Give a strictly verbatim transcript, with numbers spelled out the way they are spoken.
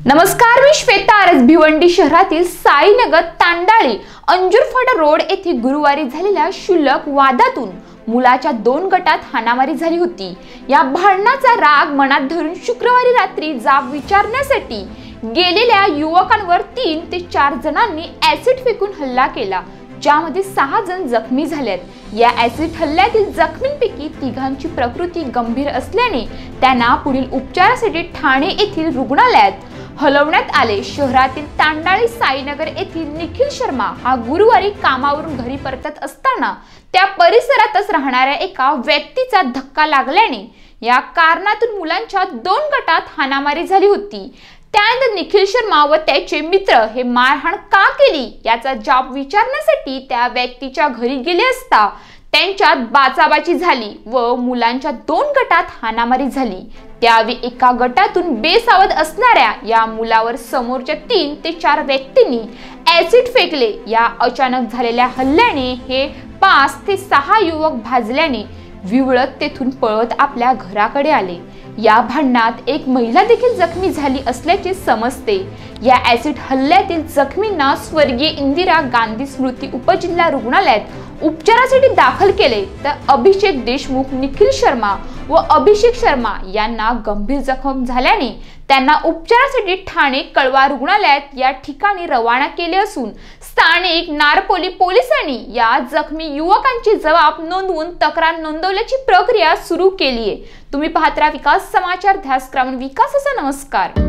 नमस्कार, मी श्वेता आरस भिवंडी शहरातील साईनगर तांडाळी अंजूरफाटा रोड येथे गुरुवारी झालेल्या क्षुल्लक वादातून मुलाच्या दोन गटात हाणामारी झाली होती। या भांडणाचा राग मनात धरून शुक्रवारी रात्री जाब विचारण्यासाठी गेलेल्या युवकांवर तीन ते चार जणांनी ऍसिड फेकून हल्ला केला, ज्यामध्ये सहा जण जखमी झालेत। या ऍसिड हल्ल्यातील जखमींपैकी तिघांची प्रकृती गंभीर असल्याने त्यांना पुढील उपचारासाठी ठाणे येथील रुग्णालयात हलवण्यात आले। शहरातील तांडाळी साईनगर येथील निखिल शर्मा हा गुरुवारी कामावरून घरी परतत असताना त्या परिसरातच राहणाऱ्या एका व्यक्तीचा धक्का लागल्याने या कारणातून मुलांच्या दोन गटात हाणामारी झाली होती। त्यानंतर निखिल शर्मा व त्याचे मित्र हे मारहाण का केली याचा जाब विचारण्यासाठी त्या व्यक्तीच्या घरी गेले असता त्यांच्यात बाचाबाची झाली व मुलांच्या दोन गटात हाणामारी झाली। त्यावेळी एका गटातून बेसावध असणाऱ्या या मुलावर समोरच्या तीन ते चार व्यक्तींनी ऍसिड फेकले। या अचानक झालेल्या हल्ल्याने हे पाच ते सहा युवक भाजल्याने विवळत तेथून पळत आपल्या घराकडे आले। या भांडणात एक महिला देखील जखमी झाली असल्याचे समजते। या ऍसिड हल्ल्यातील जखमींना स्वर्गीय इंदिरा गांधी स्मृती उपजिल्हा रुग्णालयात उपचारासाठी दाखल केले, तर अभिषेक देशमुख, निखिल शर्मा व अभिषेक शर्मा यांना गंभीर जखम झाल्याने त्यांना उपचारासाठी ठाणे कळवा रुग्णालयात या ठिकाणी रवाना केले असून स्थानिक नारपोली पोलिसांनी या जखमी युवकांची जबाब नोंदवून तक्रार नोंदवल्याची प्रक्रिया सुरू केली आहे। तुम्ही पाहत राहा विकास समाचार, ध्यास ग्रामीण विकासाचा। नमस्कार।